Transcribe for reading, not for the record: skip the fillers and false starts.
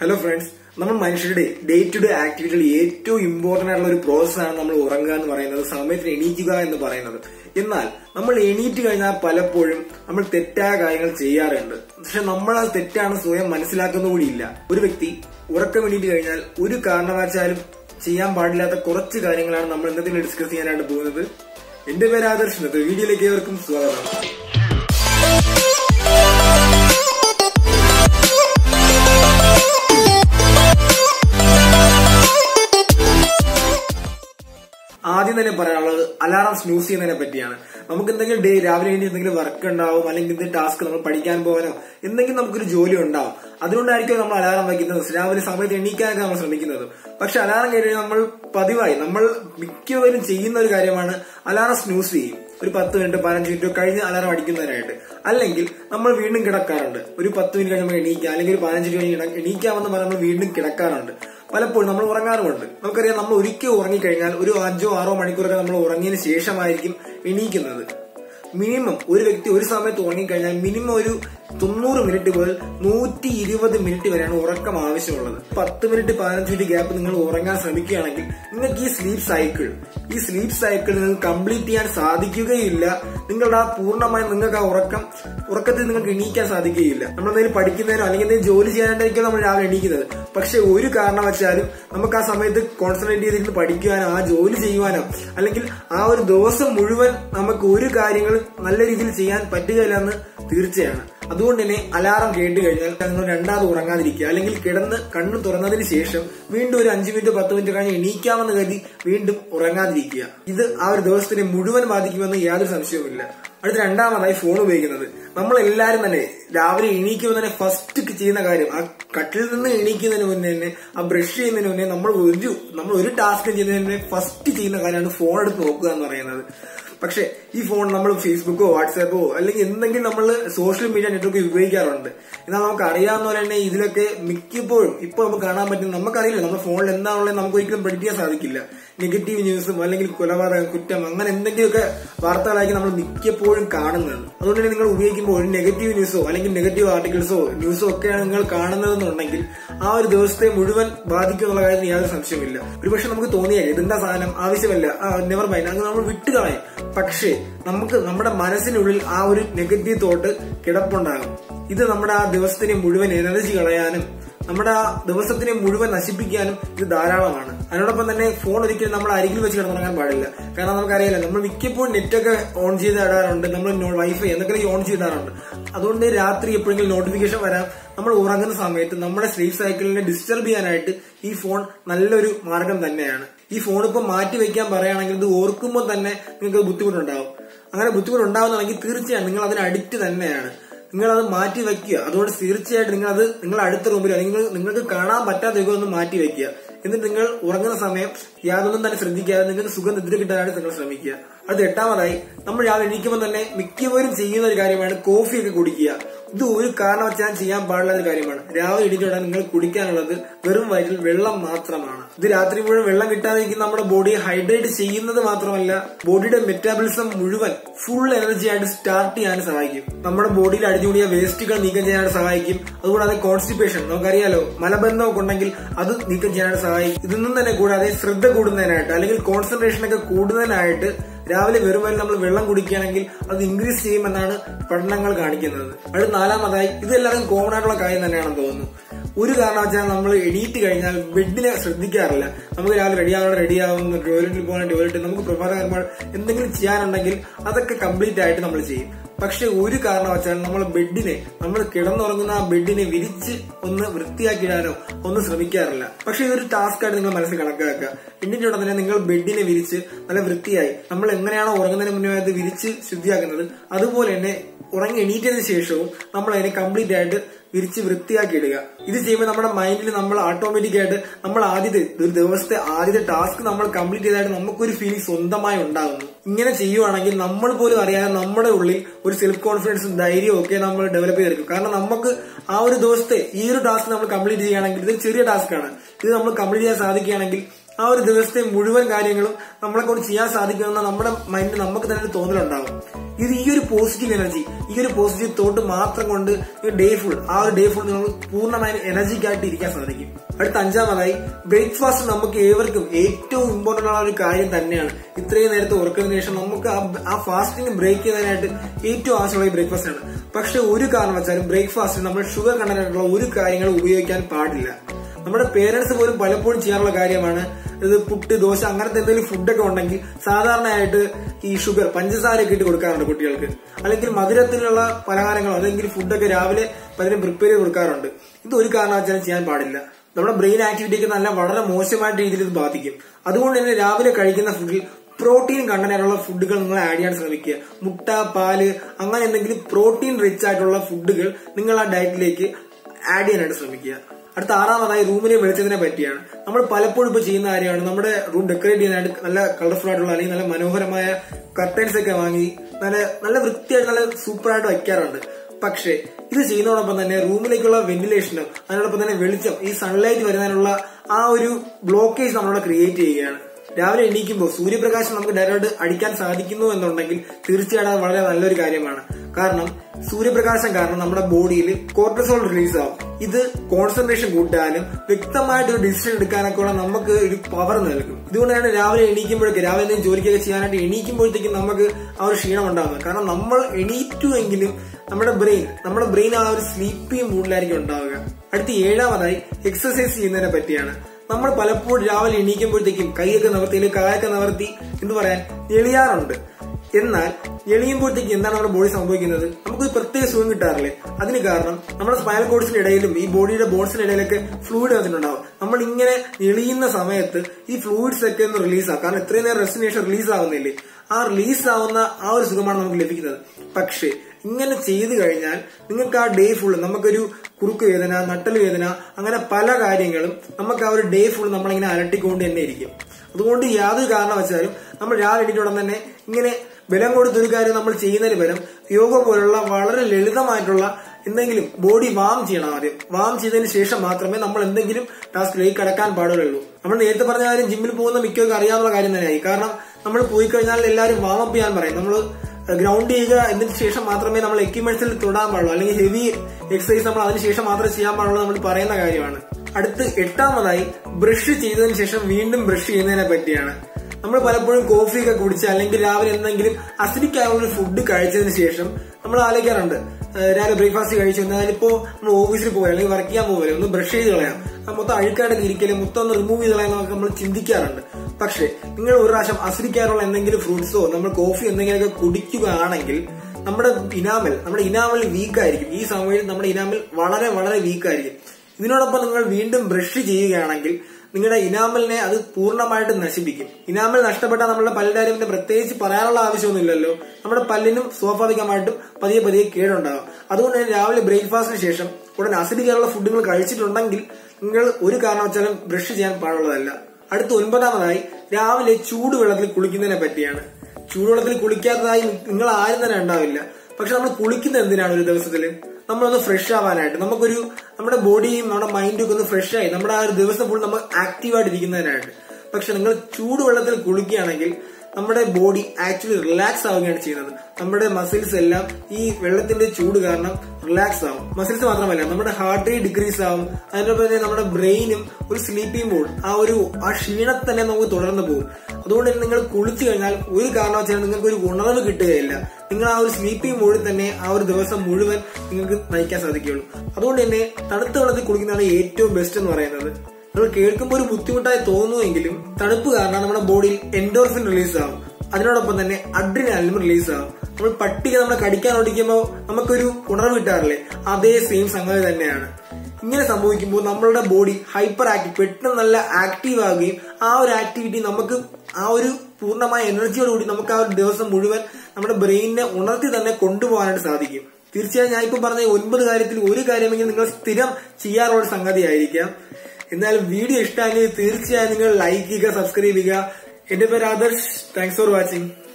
Hello friends, നമ്മൾ മനുഷ്യരുടെ day to day ആക്ടിവിറ്റികളിൽ ഏറ്റവും ഇമ്പോർട്ടന്റ് ആയിട്ടുള്ള ഒരു പ്രോസസ്സാണ് നമ്മൾ ഉറങ്ങുക എന്ന് പറയുന്നത്, സമയത്തിന് എണീക്കുക എന്ന് പറയുന്നത്. എന്നാൽ നമ്മൾ എണീറ്റ് കഴിഞ്ഞാൽ പലപ്പോഴും നമ്മൾ തെറ്റായ കാര്യങ്ങൾ ചെയ്യാറുണ്ട്. പക്ഷെ നമ്മൾ അത് തെറ്റാണ് സ്വയം മനസ്സിലാക്കുന്ന കൂടിയില്ല. ഒരു വ്യക്തി ഉറക്കം എണീറ്റ് കഴിഞ്ഞാൽ ഒരു കാരണവശാലും ചെയ്യാൻ പാടില്ലാത്ത കുറച്ച് കാര്യങ്ങളാണ് നമ്മൾ ഇന്നത്തെ ഡിസ്കസ് ചെയ്യാനായിട്ട് പോകുന്നത്. എന്റെ പേര് ആദർശ്. ഇന്നത്തെ വീഡിയോയിലേക്ക് ഏവർക്കും സ്വാഗതം. ആദ്യം തന്നെ പറയാനുള്ളത് അലാറം സ്നൂസ് ചെയ്യുന്നതിനെ പറ്റിയാണ്. നമുക്ക് എന്തെങ്കിലും രാവിലെ കഴിഞ്ഞ് എന്തെങ്കിലും വർക്ക് ഉണ്ടാവും, അല്ലെങ്കിൽ എന്തെങ്കിലും ടാസ്ക് നമ്മൾ പഠിക്കാൻ പോകാനോ എന്തെങ്കിലും നമുക്കൊരു ജോലി ഉണ്ടാവും. അതുകൊണ്ടായിരിക്കും നമ്മൾ അലാറം വയ്ക്കുന്നത്, രാവിലെ സമയത്ത് എണീക്കാനൊക്കെ നമ്മൾ ശ്രമിക്കുന്നത്. പക്ഷെ അലാറം കഴിഞ്ഞാൽ നമ്മൾ പതിവായി നമ്മൾ മിക്കവരും ചെയ്യുന്ന ഒരു കാര്യമാണ് അലാറം സ്നൂസ് ചെയ്യും. ഒരു 10 മിനിറ്റ് 15 മിനിറ്റ് കഴിഞ്ഞ് അലാറം അടിക്കുന്നതിനായിട്ട്. അല്ലെങ്കിൽ നമ്മൾ വീണ്ടും കിടക്കാറുണ്ട്. ഒരു 10 മിനിറ്റ് കഴിഞ്ഞ് നമ്മൾ എണീക്കുക, അല്ലെങ്കിൽ ഒരു 15 മിനിറ്റ് കഴിഞ്ഞ് എണീക്കാമെന്ന് പറഞ്ഞാൽ നമ്മൾ വീണ്ടും കിടക്കാറുണ്ട്. പലപ്പോഴും നമ്മൾ ഉറങ്ങാറുമുണ്ട്. നമുക്കറിയാം, നമ്മൾ ഒരിക്കൽ ഉറങ്ങിക്കഴിഞ്ഞാൽ ഒരു 5-6 മണിക്കൂറൊക്കെ നമ്മൾ ഉറങ്ങിയതിന് ശേഷമായിരിക്കും എണീക്കുന്നത്. മിനിമം ഒരു വ്യക്തി ഒരു സമയത്ത് ഉറങ്ങിക്കഴിഞ്ഞാൽ മിനിമം ഒരു 90 മിനിറ്റ് മുതൽ 120 മിനിറ്റ് വരെയാണ് ഉറക്കം ആവശ്യമുള്ളത്. 10 മിനിറ്റ് 15 മിനിറ്റ് ഗ്യാപ്പ് നിങ്ങൾ ഉറങ്ങാൻ ശ്രമിക്കുകയാണെങ്കിൽ നിങ്ങൾക്ക് ഈ സ്ലീപ്പ് സൈക്കിൾ നിങ്ങൾക്ക് കംപ്ലീറ്റ് ചെയ്യാൻ സാധിക്കുകയില്ല. നിങ്ങളുടെ ആ പൂർണ്ണമായി നിങ്ങൾക്ക് ആ ഉറക്കത്തിൽ നിങ്ങൾക്ക് എണീക്കാൻ സാധിക്കുകയില്ല. നമ്മൾ എന്തെങ്കിലും പഠിക്കുന്നതിനോ അല്ലെങ്കിൽ എന്തെങ്കിലും ജോലി ചെയ്യാനായിട്ടായിരിക്കും നമ്മൾ രാവിലെ എണീക്കുന്നത്. പക്ഷെ ഒരു കാരണവശാലും നമുക്ക് ആ സമയത്ത് കോൺസെൻട്രേറ്റ് ചെയ്തിട്ട് പഠിക്കുവാനോ ആ ജോലി ചെയ്യുവാനോ അല്ലെങ്കിൽ ആ ഒരു ദിവസം മുഴുവൻ നമുക്ക് ഒരു കാര്യങ്ങൾ നല്ല രീതിയിൽ ചെയ്യാൻ പറ്റുകയില്ല എന്ന് തീർച്ചയാണ്. അതുകൊണ്ട് തന്നെ അലാറം കേട്ട് കഴിഞ്ഞാൽ നിങ്ങൾ രണ്ടാമത് ഉറങ്ങാതിരിക്കുക, അല്ലെങ്കിൽ കിടന്ന് കണ്ണു തുറന്നതിന് ശേഷം വീണ്ടും ഒരു 5 മിനിറ്റ് 10 മിനിറ്റ് കഴിഞ്ഞ് എണീക്കാമെന്ന് കരുതി വീണ്ടും ഉറങ്ങാതിരിക്കുക. ഇത് ആ ഒരു ദിവസത്തിനെ മുഴുവൻ ബാധിക്കുമെന്ന് യാതൊരു സംശയവുമില്ല. അടുത്ത രണ്ടാമതായി ഫോൺ ഉപയോഗിക്കുന്നത്. നമ്മളെല്ലാരും തന്നെ രാവിലെ എണീക്കുമ്പോൾ തന്നെ ഫസ്റ്റ് ചെയ്യുന്ന കാര്യം, ആ കട്ടിൽ നിന്ന് എണീക്കുന്നതിന് മുന്നേ തന്നെ, ആ ബ്രഷ് ചെയ്യുന്നതിന് മുന്നേ നമ്മൾ ഒരു ടാസ്ക് ചെയ്യുന്നതിന് ഫസ്റ്റ് ചെയ്യുന്ന കാര്യമാണ് ഫോൺ എടുത്ത് നോക്കുക എന്ന് പറയുന്നത്. പക്ഷെ ഈ ഫോൺ നമ്മൾ ഫേസ്ബുക്കോ വാട്സാപ്പോ അല്ലെങ്കിൽ എന്തെങ്കിലും നമ്മൾ സോഷ്യൽ മീഡിയ നെറ്റ്വർക്ക് ഉപയോഗിക്കാറുണ്ട്. എന്നാൽ നമുക്ക് അറിയാവുന്ന പോലെ തന്നെ ഇതിലൊക്കെ മിക്കപ്പോഴും ഇപ്പൊ നമുക്ക് കാണാൻ പറ്റും, നമുക്കറിയില്ല നമ്മുടെ ഫോണിൽ എന്താണുള്ളത് നമുക്ക് ഒരിക്കലും പ്രെഡിക്റ്റ് ചെയ്യാൻ സാധിക്കില്ല. നെഗറ്റീവ് ന്യൂസും അല്ലെങ്കിൽ കൊലപാതകം, കുറ്റം, അങ്ങനെ എന്തെങ്കിലുമൊക്കെ വാർത്തകളായിരിക്കും നമ്മൾ മിക്കപ്പോഴും കാണുന്നത്. അതുകൊണ്ട് തന്നെ നിങ്ങൾ ഉപയോഗിക്കുമ്പോൾ ഒരു നെഗറ്റീവ് ന്യൂസോ അല്ലെങ്കിൽ നെഗറ്റീവ് ആർട്ടിക്കിൾസോ ന്യൂസോ ഒക്കെയാണ് നിങ്ങൾ കാണുന്നതെന്നുണ്ടെങ്കിൽ ആ ഒരു ദിവസത്തെ മുഴുവൻ ബാധിക്കും എന്നുള്ള കാര്യത്തിൽ യാതൊരു സംശയമില്ല. ഒരുപക്ഷെ നമുക്ക് തോന്നിയാൽ ഇതെന്താ സാധനം, ആവശ്യമല്ല, നെവർ മൈൻഡ്, അങ്ങനെ നമ്മൾ വിട്ടുകളയും. പക്ഷേ നമുക്ക് നമ്മുടെ മനസ്സിനുള്ളിൽ ആ ഒരു നെഗറ്റീവ് തോട്ട് കിടപ്പുണ്ടാകും. ഇത് നമ്മുടെ ആ ദിവസത്തിനെ മുഴുവൻ എനർജി കളയാനും നമ്മുടെ ആ ദിവസത്തിനെ മുഴുവൻ നശിപ്പിക്കാനും ഇത് ധാരാളമാണ്. അതിനോടൊപ്പം തന്നെ ഫോൺ ഒരിക്കലും നമ്മൾ അരികിൽ വെച്ച് കിടന്നുറങ്ങാൻ പാടില്ല. കാരണം നമുക്കറിയാലോ, നമ്മൾ മിക്കപ്പോഴും നെറ്റൊക്കെ ഓൺ ചെയ്ത് ഇടാറുണ്ട്, നമ്മൾ വൈഫൈ എന്തൊക്കെ ഓൺ ചെയ്തിടാറുണ്ട്. അതുകൊണ്ട് രാത്രി എപ്പോഴെങ്കിലും നോട്ടിഫിക്കേഷൻ വരാം, നമ്മൾ ഉറങ്ങുന്ന സമയത്ത് നമ്മുടെ സ്ലീപ്പ് സൈക്കിളിനെ ഡിസ്റ്റർബ് ചെയ്യാനായിട്ട് ഈ ഫോൺ നല്ലൊരു മാർഗം തന്നെയാണ്. ഈ ഫോൺ ഇപ്പൊ മാറ്റി വെക്കാൻ പറയുകയാണെങ്കിൽ ഇത് ഓർക്കുമ്പോൾ തന്നെ നിങ്ങൾക്ക് ബുദ്ധിമുട്ടുണ്ടാവും. അങ്ങനെ ബുദ്ധിമുട്ടുണ്ടാവുന്നതാണെങ്കിൽ തീർച്ചയായും നിങ്ങൾ അതിന് അഡിക്റ്റ് തന്നെയാണ്. നിങ്ങൾ അത് മാറ്റി വെക്കുക. അതുകൊണ്ട് തീർച്ചയായിട്ടും നിങ്ങൾ അടുത്ത റൂമിലോ അല്ലെങ്കിൽ നിങ്ങൾക്ക് കാണാൻ പറ്റാത്ത യുഗം മാറ്റി വെക്കുക. എന്നിട്ട് നിങ്ങൾ ഉറങ്ങുന്ന സമയം യാതൊന്നും തന്നെ ശ്രദ്ധിക്കാതെ നിങ്ങൾക്ക് സുഖം നിദ്ര കിട്ടാനായിട്ട് നിങ്ങൾ ശ്രമിക്കുക. അത് 8ാമതായി, നമ്മൾ രാവിലെ എണീക്കുമ്പോൾ തന്നെ മിക്കവരും ചെയ്യുന്ന ഒരു കാര്യമാണ് കോഫിയൊക്കെ കുടിക്കുക. ഇത് ഒരു കാരണവശാലും ചെയ്യാൻ പാടില്ലാത്ത ഒരു കാര്യമാണ്. രാവിലെ എണീറ്റോടെ നിങ്ങൾ കുടിക്കാനുള്ളത് വെറും വയറ്റിൽ വെള്ളം മാത്രമാണ്. ഇത് രാത്രി മുഴുവൻ വെള്ളം കിട്ടാതിരിക്കുന്ന നമ്മുടെ ബോഡിയെ ഹൈഡ്രേറ്റ് ചെയ്യുന്നത് മാത്രമല്ല, ബോഡിയുടെ മെറ്റാബോളിസം മുഴുവൻ ഫുൾ എനർജി ആയിട്ട് സ്റ്റാർട്ട് ചെയ്യാൻ സഹായിക്കും. നമ്മുടെ ബോഡിയിൽ അടിഞ്ഞുകൂടിയ വേസ്റ്റുകൾ നീക്കം ചെയ്യാനായിട്ട് സഹായിക്കും. അതുകൂടാതെ കോൺസ്റ്റിപ്പേഷൻ, നമുക്കറിയാലോ, മലബന്ധമൊക്കെ ഉണ്ടെങ്കിൽ അത് നീക്കം ചെയ്യാനായിട്ട് സഹായിക്കും. ഇതൊന്നും തന്നെ കൂടാതെ ശ്രദ്ധ കൂടുന്നതിനായിട്ട് അല്ലെങ്കിൽ കോൺസെൻട്രേഷൻ ഒക്കെ കൂടുന്നതിനായിട്ട് രാവിലെ വെറുമേൽ നമ്മൾ വെള്ളം കുടിക്കുകയാണെങ്കിൽ അത് ഇൻക്രീസ് ചെയ്യുമെന്നാണ് പഠനങ്ങൾ കാണിക്കുന്നത്. അടുത്ത 4ാമതായി, ഇതെല്ലാവരും കോമൺ ആയിട്ടുള്ള കാര്യം തന്നെയാണെന്ന് തോന്നുന്നു. ഒരു കാരണവശാൽ നമ്മൾ എണീറ്റ് കഴിഞ്ഞാൽ ബെഡിനെ ശ്രദ്ധിക്കാറില്ല. നമുക്ക് രാവിലെ റെഡിയാവും, ടോയ്ലറ്റിൽ പോകാൻ ടോയ്ലറ്റ്, നമുക്ക് പ്രഭാതകരമായി എന്തെങ്കിലും ചെയ്യാനുണ്ടെങ്കിൽ അതൊക്കെ കംപ്ലീറ്റ് ആയിട്ട് നമ്മൾ ചെയ്യും. പക്ഷെ ഒരു കാരണവശാൽ നമ്മൾ കിടന്നുറങ്ങുന്ന ആ ബെഡിനെ വിരിച്ച് ഒന്ന് വൃത്തിയാക്കിയിടാനോ ഒന്നും ശ്രമിക്കാറില്ല. പക്ഷെ ഇതൊരു ടാസ്ക് ആയിട്ട് നിങ്ങൾ മനസ്സിൽ കണക്കാക്കുക. എണ്ണിന്റെ ഉടനെ തന്നെ നിങ്ങൾ ബെഡിനെ വിരിച്ച് നല്ല വൃത്തിയായി, നമ്മൾ എങ്ങനെയാണോ ഉറങ്ങുന്നതിന് മുന്നേ അത് വിരിച്ച് ശുദ്ധിയാക്കുന്നത്, അതുപോലെ തന്നെ ഉറങ്ങി എണീറ്റതിന് ശേഷവും നമ്മൾ അതിനെ കംപ്ലീറ്റ് ആയിട്ട് വിരിച്ച് വൃത്തിയാക്കി ഇടുക. ഇത് ചെയ്യുമ്പോൾ നമ്മുടെ മൈൻഡിൽ നമ്മൾ ഓട്ടോമാറ്റിക് ആയിട്ട് നമ്മൾ ഒരു ദിവസത്തെ ആദ്യത്തെ ടാസ്ക് നമ്മൾ കംപ്ലീറ്റ് ചെയ്തായിട്ട് നമുക്കൊരു ഫീലിംഗ് സ്വന്തമായി ഉണ്ടാകുന്നു. ഇങ്ങനെ ചെയ്യുവാണെങ്കിൽ നമ്മൾ പോലും അറിയാതെ നമ്മുടെ ഉള്ളിൽ ഒരു സെൽഫ് കോൺഫിഡൻസും ധൈര്യവും ഒക്കെ നമ്മൾ ഡെവലപ്പ് ചെയ്തെടുക്കും. കാരണം നമുക്ക് ആ ഒരു ദിവസത്തെ ഈ ഒരു ടാസ്ക് നമ്മൾ കംപ്ലീറ്റ് ചെയ്യുകയാണെങ്കിൽ, ഇതൊരു ചെറിയ ടാസ്ക് ആണ്, ഇത് നമ്മൾ കംപ്ലീറ്റ് ചെയ്യാൻ സാധിക്കുകയാണെങ്കിൽ ആ ഒരു ദിവസത്തെ മുഴുവൻ കാര്യങ്ങളും നമ്മളെ കൊണ്ട് ചെയ്യാൻ സാധിക്കുമെന്ന നമ്മുടെ മൈൻഡിൽ നമുക്ക് തന്നെ ഒരു തോന്നലുണ്ടാവും. ഇത് ഈ ഒരു പോസിറ്റീവ് എനർജി, ഈ ഒരു പോസിറ്റീവ് തോട്ട് മാത്രം കൊണ്ട് ഡേ ഫുൾ നിങ്ങൾ പൂർണ്ണമായ എനർജിക്കായിട്ട് ഇരിക്കാൻ സാധിക്കും. അടുത്ത അഞ്ചാമതായി, ബ്രേക്ക്ഫാസ്റ്റ് നമുക്ക് ഏവർക്കും ഏറ്റവും ഇമ്പോർട്ടന്റ് ആയ ഒരു കാര്യം തന്നെയാണ്. ഇത്രയും നേരത്തെ ഉറക്കുന്നതിന് ശേഷം നമുക്ക് ആ ഫാസ്റ്റിംഗ് ബ്രേക്ക് ചെയ്യുന്നതിനായിട്ട് ഏറ്റവും ആവശ്യമുള്ള ഈ ബ്രേക്ക്ഫാസ്റ്റ് ആണ്. പക്ഷെ ഒരു കാരണവശാലും ബ്രേക്ക്ഫാസ്റ്റിൽ നമ്മൾ ഷുഗർ കണ്ടന്റായിട്ടുള്ള ഒരു കാര്യങ്ങളും ഉപയോഗിക്കാൻ പാടില്ല. നമ്മുടെ പേരൻസ് പോലും പലപ്പോഴും ചെയ്യാറുള്ള കാര്യമാണ് ഇത് പുട്ട്, ദോശ അങ്ങനത്തെ എന്തെങ്കിലും ഫുഡൊക്കെ ഉണ്ടെങ്കിൽ സാധാരണയായിട്ട് ഈ ഷുഗർ, പഞ്ചസാരയൊക്കെ ഇട്ട് കൊടുക്കാറുണ്ട് കുട്ടികൾക്ക്. അല്ലെങ്കിൽ മധുരത്തിലുള്ള പലഹാരങ്ങളോ അല്ലെങ്കിൽ ഫുഡൊക്കെ രാവിലെ പലരും പ്രിപ്പയർ ചെയ്ത് കൊടുക്കാറുണ്ട്. ഇത് ഒരു കാരണവശാലും ചെയ്യാൻ പാടില്ല. നമ്മുടെ ബ്രെയിൻ ആക്ടിവിറ്റിക്ക് വളരെ മോശമായിട്ട് രീതിയിൽ ഇത് ബാധിക്കും. അതുകൊണ്ട് തന്നെ രാവിലെ കഴിക്കുന്ന ഫുഡിൽ പ്രോട്ടീൻ കണ്ടന്റുള്ള ഫുഡുകൾ നിങ്ങൾ ആഡ് ചെയ്യാൻ ശ്രമിക്കുക. മുട്ട, പാല് അങ്ങനെ എന്തെങ്കിലും പ്രോട്ടീൻ റിച്ച് ആയിട്ടുള്ള ഫുഡുകൾ നിങ്ങൾ ആ ഡയറ്റിലേക്ക് ആഡ് ചെയ്യാനായിട്ട് ശ്രമിക്കുക. അടുത്ത ആറാമതായി, റൂമിനെ വെളിച്ചതിനെ പറ്റിയാണ്. നമ്മൾ പലപ്പോഴും ഇപ്പൊ ചെയ്യുന്ന കാര്യമാണ് നമ്മുടെ റൂം ഡെക്കറേറ്റ് ചെയ്യാനായിട്ട് നല്ല കളർഫുൾ ആയിട്ടുള്ള അല്ലെങ്കിൽ നല്ല മനോഹരമായ കർട്ടൻസ് ഒക്കെ വാങ്ങി നല്ല വൃത്തിയായിട്ട് നല്ല സൂപ്പറായിട്ട് വയ്ക്കാറുണ്ട്. പക്ഷെ ഇത് ചെയ്യുന്നതോടൊപ്പം തന്നെ റൂമിലേക്കുള്ള വെന്റിലേഷനും അതിനോടൊപ്പം തന്നെ വെളിച്ചം, ഈ സൺലൈറ്റ് വരുന്നതിനുള്ള ആ ഒരു ബ്ലോക്കേജ് നമ്മളവിടെ ക്രിയേറ്റ് ചെയ്യുകയാണ്. രാവിലെ എണീക്കുമ്പോൾ സൂര്യപ്രകാശം നമുക്ക് ഡയറക്റ്റ് അടിക്കാൻ സാധിക്കുന്നു എന്നുണ്ടെങ്കിൽ തീർച്ചയായിട്ടും വളരെ നല്ലൊരു കാര്യമാണ്. കാരണം സൂര്യപ്രകാശം കാരണം നമ്മുടെ ബോഡിയിൽ കോർട്ടിസോൾ റിലീസ് ആവും. ഇത് കോൺസെൻട്രേഷൻ കൂട്ടാനും വ്യക്തമായിട്ട് ഒരു ഡിസിഷൻ എടുക്കാനൊക്കെ നമുക്ക് ഒരു പവർ നൽകും. ഇതുകൊണ്ടാണ് രാവിലെ എണീക്കുമ്പോഴേക്ക്, രാവിലെ എന്തെങ്കിലും ജോലിക്കൊക്കെ ചെയ്യാനായിട്ട് എണീക്കുമ്പോഴത്തേക്കും നമുക്ക് ആ ഒരു ക്ഷീണം ഉണ്ടാകുന്നത്. കാരണം നമ്മൾ എണീറ്റുവെങ്കിലും നമ്മുടെ ബ്രെയിൻ ആ ഒരു സ്ലീപ്പി മൂഡിലായിരിക്കും ഉണ്ടാവുക. അടുത്ത ഏഴാമതായി, എക്സസൈസ് ചെയ്യുന്നതിനെ പറ്റിയാണ്. നമ്മൾ പലപ്പോഴും രാവിലെ എണീക്കുമ്പോഴത്തേക്കും കൈയൊക്കെ നിവർത്തി അല്ലെങ്കിൽ കായൊക്കെ നിവർത്തി എളിയാറുണ്ട്. എന്നാൽ എളിയുമ്പോഴത്തേക്ക് എന്താണ് നമ്മുടെ ബോഡി സംഭവിക്കുന്നത്? നമുക്കൊരു പ്രത്യേക സുഖം കിട്ടാറില്ലേ? അതിന് കാരണം നമ്മുടെ സ്പൈനൽ കോഡ്സിന്റെ ഇടയിലും ഈ ബോഡിയുടെ ബോൺസിന്റെ ഇടയിലൊക്കെ ഫ്ലൂയിഡ് വന്നിട്ടുണ്ടാവും. നമ്മൾ ഇങ്ങനെ എളിയുന്ന സമയത്ത് ഈ ഫ്ലൂയിഡ്സ് ഒക്കെ ഒന്ന് റിലീസാവും. കാരണം ഇത്രയും നേരം റെസ്റ്റിന് ശേഷം റിലീസ് ആവുന്നില്ലേ? ആ റിലീസ് ആവുന്ന ആ ഒരു സുഖമാണ് നമുക്ക് ലഭിക്കുന്നത്. പക്ഷേ ഇങ്ങനെ ചെയ്തു കഴിഞ്ഞാൽ നിങ്ങൾക്ക് ആ ഡേ ഫുൾ നമുക്കൊരു കുറുക്ക് വേദന, നട്ടൽ വേദന അങ്ങനെ പല കാര്യങ്ങളും നമുക്ക് ആ ഒരു ഡേ ഫുൾ നമ്മളിങ്ങനെ അലട്ടിക്കൊണ്ട് തന്നെ ഇരിക്കും. അതുകൊണ്ട് യാതൊരു കാരണവശാലും നമ്മൾ രാവിലെ എണീറ്റോടെ തന്നെ ഇങ്ങനെ ബലം കൊടുത്തൊരു കാര്യം നമ്മൾ ചെയ്യുന്നതിന് പകരം യോഗ പോലുള്ള വളരെ ലളിതമായിട്ടുള്ള എന്തെങ്കിലും ബോഡി വാം ചെയ്യണം. ആദ്യം വാം ചെയ്തതിന് ശേഷം മാത്രമേ നമ്മൾ എന്തെങ്കിലും ടാസ്കിലേക്ക് കടക്കാൻ പാടുള്ളൂ. നമ്മൾ നേരത്തെ പറഞ്ഞ കാര്യം ജിമ്മിൽ പോകുന്ന മിക്കവർക്കും അറിയാവുന്ന കാര്യം തന്നെയായി. കാരണം നമ്മൾ പോയി കഴിഞ്ഞാൽ എല്ലാവരും വാം അപ്പ് ചെയ്യാൻ പറയും. നമ്മൾ ഗ്രൗണ്ട് ചെയ്യുക, എന്നതിന് ശേഷം മാത്രമേ നമ്മൾ എക്യുപ്മെന്റ്സിൽ തൊടാൻ പാടുള്ളൂ. അല്ലെങ്കിൽ ഹെവി എക്സസൈസ് നമ്മൾ അതിനുശേഷം മാത്രമേ ചെയ്യാൻ പാടുള്ളൂ നമ്മൾ പറയുന്ന കാര്യമാണ്. അടുത്ത് എട്ടാമതായി, ബ്രഷ് ചെയ്തതിനു ശേഷം വീണ്ടും ബ്രഷ് ചെയ്യുന്നതിനെ പറ്റിയാണ്. നമ്മൾ പലപ്പോഴും കോഫിയൊക്കെ കുടിച്ച് അല്ലെങ്കിൽ രാവിലെ എന്തെങ്കിലും അസിഡിക് ആയുള്ള ഫുഡ് കഴിച്ചതിന് ശേഷം നമ്മൾ ആലോചിക്കാറുണ്ട്, രാവിലെ ബ്രേക്ക്ഫാസ്റ്റ് കഴിച്ചു, എന്നാലിപ്പോ നമ്മൾ ഓഫീസിൽ പോയാൽ അല്ലെങ്കിൽ വർക്ക് ചെയ്യാൻ പോകല്ലേ, ഒന്ന് ബ്രഷ് ചെയ്ത് കളയാം, മൊത്തം അഴുക്കായിട്ട് ഇരിക്കലും മൊത്തം ഒന്ന് റിമൂവ് ചെയ്ത് കളയാന്നൊക്കെ നമ്മൾ ചിന്തിക്കാറുണ്ട്. പക്ഷെ നിങ്ങൾ ഒരു പ്രാവശ്യം അസിഡിക് ആയിട്ടുള്ള എന്തെങ്കിലും ഫ്രൂട്ട്സോ നമ്മൾ കോഫി എന്തെങ്കിലുമൊക്കെ കുടിക്കുകയാണെങ്കിൽ നമ്മുടെ ഇനാമൽ വീക്കായിരിക്കും. ഈ സമയത്ത് നമ്മുടെ ഇനാമൽ വളരെ വളരെ വീക്കായിരിക്കും. ഇതിനോടൊപ്പം നിങ്ങൾ വീണ്ടും ബ്രഷ് ചെയ്യുകയാണെങ്കിൽ നിങ്ങളുടെ ഇനാമലിനെ അത് പൂർണ്ണമായിട്ട് നശിപ്പിക്കും. ഇനാമൽ നഷ്ടപ്പെട്ടാൽ നമ്മുടെ പല്ലിന്റെ പ്രത്യേകിച്ച് പറയാനുള്ള ആവശ്യമൊന്നുമില്ലല്ലോ. നമ്മുടെ പല്ലിനും സ്വാഭാവികമായിട്ടും പതിയെ പതിയെ കേടുണ്ടാകും. അതുകൊണ്ട് തന്നെ രാവിലെ ബ്രേക്ക്ഫാസ്റ്റിന് ശേഷം ഉടൻ അസിഡിക് ഫുഡുകൾ കഴിച്ചിട്ടുണ്ടെങ്കിൽ നിങ്ങൾ ഒരു കാരണവശാലും ബ്രഷ് ചെയ്യാൻ പാടുള്ളതല്ല. അടുത്ത ഒൻപതാമതായി, രാവിലെ ചൂടുവെള്ളത്തിൽ കുളിക്കുന്നതിനെ പറ്റിയാണ്. ചൂടുവെള്ളത്തിൽ കുളിക്കാത്തതായി നിങ്ങൾ ആരും തന്നെ ഉണ്ടാവില്ല. പക്ഷെ നമ്മൾ കുളിക്കുന്നത് എന്തിനാണ്? ഒരു ദിവസത്തില് നമ്മളൊന്ന് ഫ്രഷ് ആവാനായിട്ട്, നമ്മുടെ ബോഡിയും നമ്മുടെ മൈൻഡും ഒക്കെ ഒന്ന് ഫ്രഷ് ആയി നമ്മുടെ ആ ഒരു ദിവസം ഫുൾ നമ്മൾ ആക്റ്റീവായിട്ട് ഇരിക്കുന്നതിനായിട്ട്. പക്ഷെ നിങ്ങൾ ചൂടുവെള്ളത്തിൽ കുളിക്കുകയാണെങ്കിൽ നമ്മുടെ ബോഡി ആക്ച്വലി റിലാക്സ് ആവുകയാണ് ചെയ്യുന്നത്. നമ്മുടെ മസിൽസ് എല്ലാം ഈ വെള്ളത്തിന്റെ ചൂട് കാരണം റിലാക്സ് ആവും. മസിൽസ് മാത്രമല്ല, നമ്മുടെ ഹാർട്ട് റേറ്റ് ഡിക്രീസ് ആവും. അതിനൊപ്പം തന്നെ നമ്മുടെ ബ്രെയിനും ഒരു സ്ലീപ്പിംഗ് മോഡ്, ആ ക്ഷീണത്തെ തന്നെ നമുക്ക് തുടർന്ന് പോകും. അതുകൊണ്ട് തന്നെ നിങ്ങൾ കുളിച്ചു കഴിഞ്ഞാൽ ഒരു കാരണവശാലും നിങ്ങൾക്ക് ഒരു ഉണർവ് കിട്ടുകയില്ല. നിങ്ങൾ ആ ഒരു സ്ലീപ്പിംഗ് മോഡിൽ തന്നെ ആ ഒരു ദിവസം മുഴുവൻ നിങ്ങൾക്ക് നയിക്കാൻ സാധിക്കുകയുള്ളൂ. അതുകൊണ്ട് തന്നെ തണുത്ത വെള്ളത്തിൽ കുളിക്കുന്നതാണ് ഏറ്റവും ബെസ്റ്റ് എന്ന് പറയുന്നത്. നമ്മൾ കേൾക്കുമ്പോൾ ഒരു ബുദ്ധിമുട്ടായി തോന്നുമെങ്കിലും തണുപ്പ് കാരണം നമ്മുടെ ബോഡിയിൽ എൻഡോർഫിൻ റിലീസ് ആവും. അതിനോടൊപ്പം തന്നെ അഡ്രിനാലിനും റിലീസ് ആവും. നമ്മൾ പട്ടിക നമ്മളെ കടിക്കാൻ ഓടിക്കുമ്പോൾ നമുക്കൊരു ഉണർവ് കിട്ടാറില്ലേ? അതേ സെയിം സംഗതി തന്നെയാണ്. ഇങ്ങനെ സംഭവിക്കുമ്പോൾ നമ്മളുടെ ബോഡി ഹൈപ്പർ ആക്റ്റീവ്, പെട്ടെന്ന് നല്ല ആക്റ്റീവ് ആവുകയും ആ ഒരു ആക്ടിവിറ്റി നമുക്ക് ആ ഒരു പൂർണ്ണമായ എനർജിയോടുകൂടി നമുക്ക് ആ ഒരു ദിവസം മുഴുവൻ നമ്മുടെ ബ്രെയിനിനെ ഉണർത്തി തന്നെ കൊണ്ടുപോകാനായിട്ട് സാധിക്കും. തീർച്ചയായും ഞാൻ ഇപ്പൊ പറഞ്ഞ 9 കാര്യത്തിൽ ഒരു കാര്യമെങ്കിൽ നിങ്ങൾ സ്ഥിരം ചെയ്യാറുള്ള സംഗതി ആയിരിക്കാം. എന്നാലും വീഡിയോ ഇഷ്ടമായെങ്കിൽ തീർച്ചയായും നിങ്ങൾ ലൈക്ക് ചെയ്യുക, സബ്സ്ക്രൈബ് ചെയ്യുക. എന്റെ പേര് ആദർശ്. Thanks for watching.